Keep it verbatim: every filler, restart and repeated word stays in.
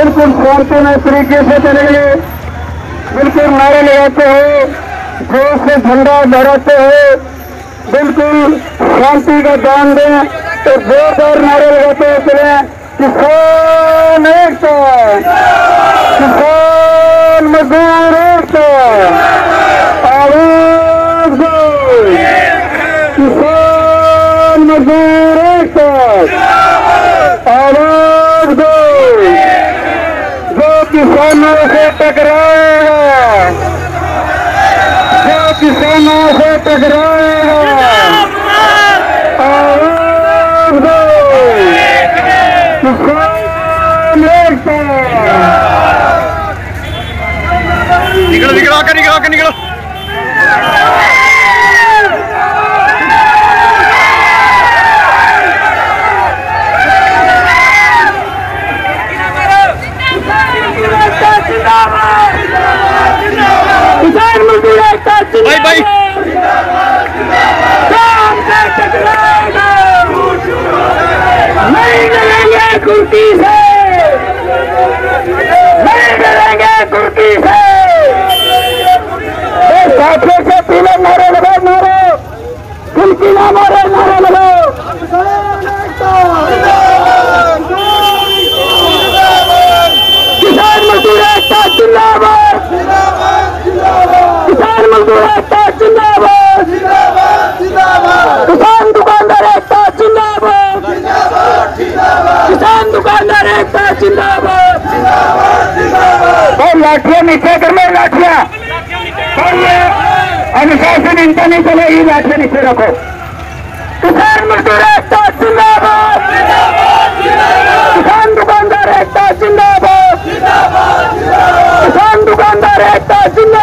बिल्कुल शांतिमय तरीके से चलेंगे, बिल्कुल नारे लगाते हुए, जोर से झंडा लहराते हुए, बिल्कुल शांति का दान दें तो जोरदार नारे लगाते हुए चले। किसान एकता, किसान मजदूर एकता, आवाज दो, किसान मजदूर एकता, आवाज दो। जो किसानों से टकराएगा, जो किसानों से टकराएगा, आवाज दो, किसान एकता। निकलो निकलो आकर निकलो आकर निकलो। किसान मजदूर एकता भाई भाई नहीं डरेंगे कुर्सी से, नहीं डरेंगे कुर्सी से। साथियों से पीले नारे लगाओ, नारे कुर्सी ना मारे, नारे लगाओ। किसान मजदूर एकता जिंदाबाद, किसान मजदूर एकता जिंदाबाद, किसान दुकानदार एकता जिंदाबाद, किसान दुकानदार एकता जिंदाबाद। और लाठियां नीचे कर लो, लाठियां अनुशासन इनका नहीं चलेगी, लाठियां नीचे रखो। किसान मजदूर एकता जिंदाबाद, किसान दुकानदार एकता जिंदाबाद, किसान दुकानदार एकता जिंदाबाद।